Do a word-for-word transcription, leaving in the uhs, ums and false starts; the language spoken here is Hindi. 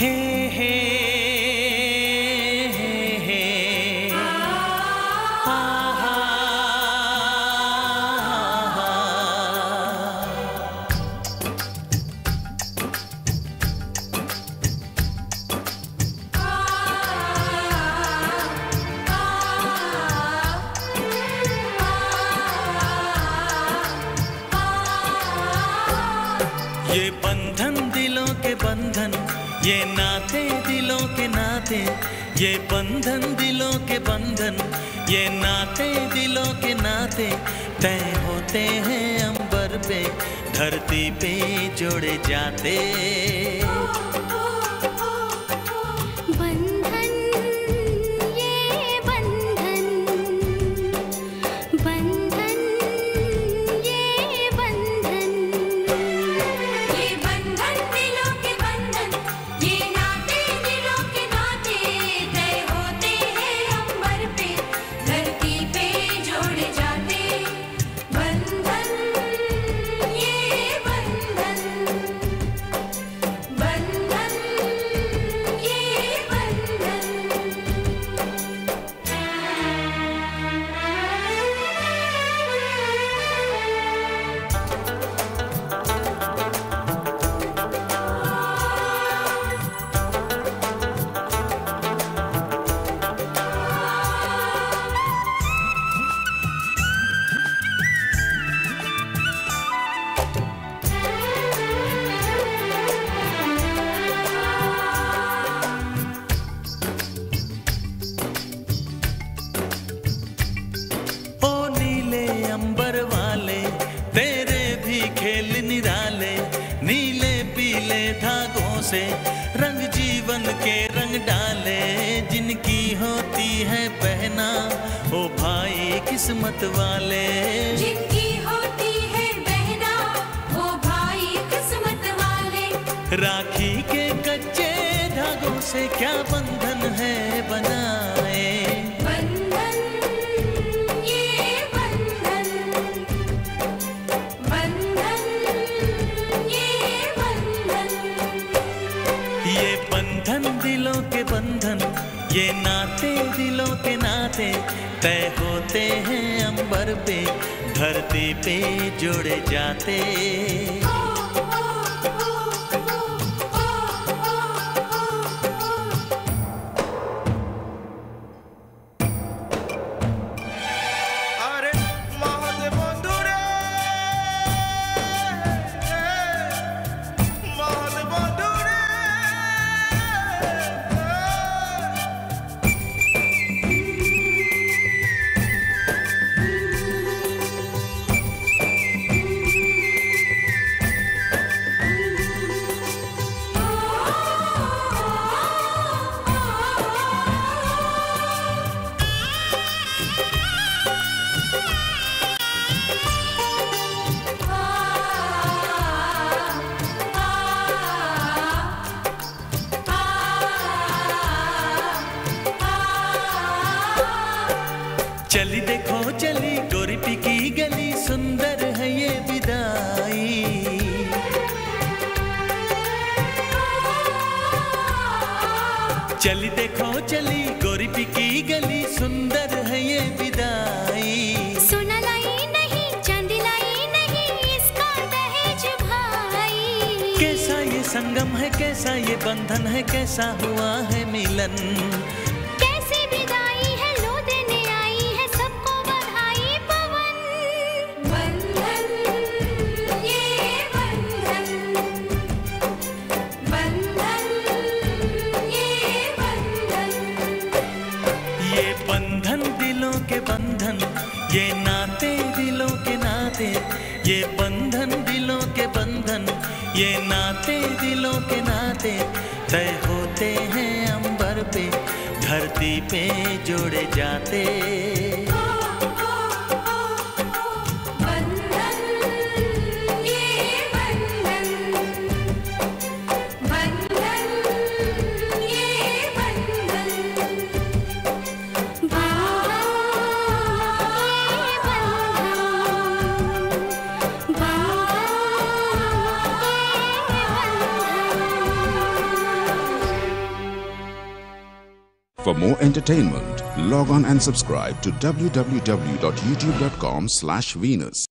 हे हे हे हा हा ये बंधन दिलों के बंधन, ये नाते दिलों के नाते, ये बंधन दिलों के बंधन, ये नाते दिलों के नाते तय होते हैं अंबर पे, धरती पे जोड़े जाते। रंग जीवन के रंग डाले, जिनकी होती है पहना ओ भाई किस्मत वाले, जिनकी होती है बहना ओ भाई किस्मत वाले। राखी के कच्चे धागों से क्या बंधन है बनाए, बंधन ये बंधन, बंधन ये बंधन, ये बंधन दिलों के बंधन, ये नाते दिलों के नाते तय होते हैं अंबर पे, धरती पे जोड़े जाते। चली देखो चली गोरी पिकी गली, सुंदर है ये विदाई, चली देखो चली गोरी पिकी गली, सुंदर है ये विदाई। सोना लाई नहीं चांदी लाई नहीं, इसका दहेज भाई। कैसा ये संगम है, कैसा ये बंधन है, कैसा हुआ है मिलन, कैसी विदाई है लो देने आई है सबको बधाई पवन। बंधन ये बंधन, बंधन ये बंधन, ये बंधन दिलों के बंधन, ये नाते दिलों के नाते, ये बंधन दिलों के बंधन, ये नाते दिलों के नाते तय होते हैं अंबर पे, धरती पे जोड़े जाते। For more entertainment, log on and subscribe to w w w dot youtube dot com slash Venus.